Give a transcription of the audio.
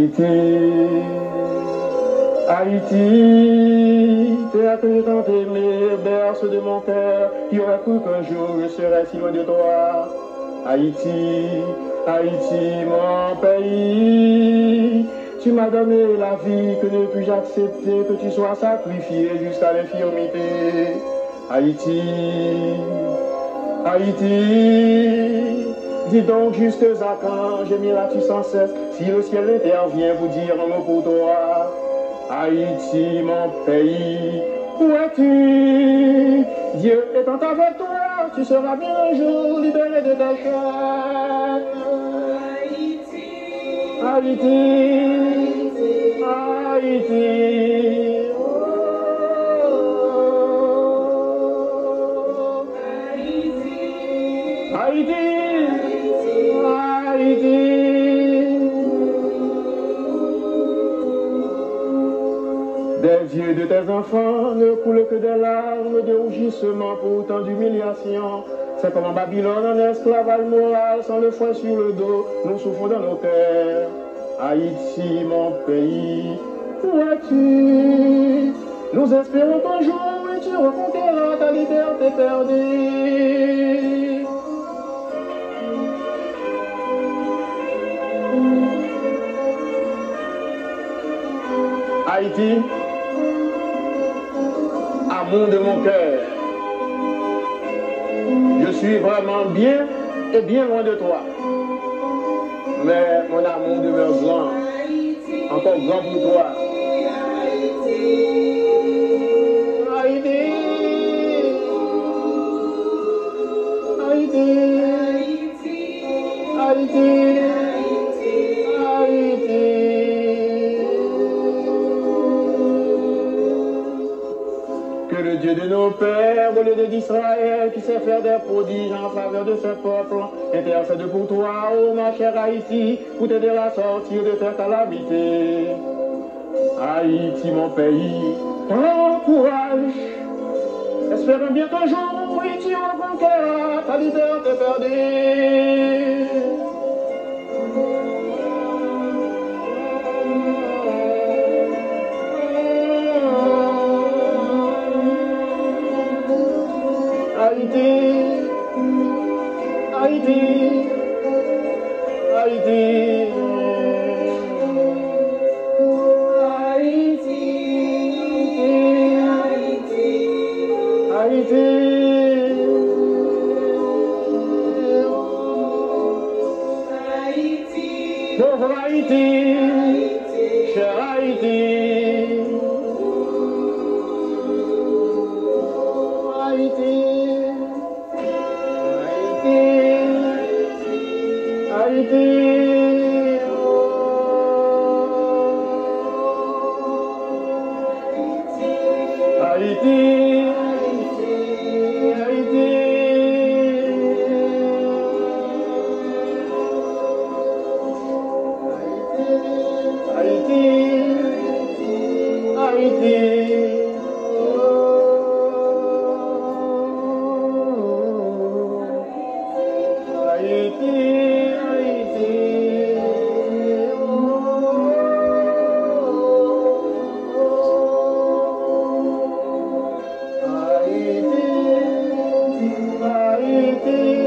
Haïti, Haïti, théâtre tant aimé, berce de mon cœur, qui aurait cru qu'un jour je serais si loin de toi. Haïti, Haïti, mon pays, tu m'as donné la vie que ne puis-je accepter, que tu sois sacrifié jusqu'à l'infirmité. Haïti, Haïti, dis donc juste à quand gémiras-tu sans cesse si le ciel intervient vous dire un mot pour toi. Haïti, mon pays, où es-tu? Dieu étant avec toi, tu seras bien un jour libéré de ta chaîne. Haïti, Haïti, Haïti, Haïti. Des yeux de tes enfants ne coulent que des larmes de rougissement pour tant d'humiliation. C'est comme en Babylone, en esclavage moral, sans le fouet sur le dos, nous souffrons dans nos cœurs. Haïti, mon pays, où es-tu? Nous espérons qu'un jour tu reconquéras ta liberté perdue. Haïti, amour de mon cœur, je suis vraiment bien et bien loin de toi. Mais mon amour demeure grand, encore grand pour toi. Haïti, Haïti, Haïti, Haïti. Que le Dieu de nos pères, au lieu d'Israël, qui sait faire des prodiges en faveur de ce peuple, intercède pour toi, ô ma chère Haïti, pour t'aider à sortir de cette calamité. Haïti, mon pays, prends courage. Espérons bien qu'un jour, oui, tu reconquéras ta liberté perdue. Haïti, Haïti, Haïti, Haïti, Haïti, pauvre Haïti, cher Haïti. Haïti, Haïti, Haïti, Haïti, Haïti, Haïti. Haïti,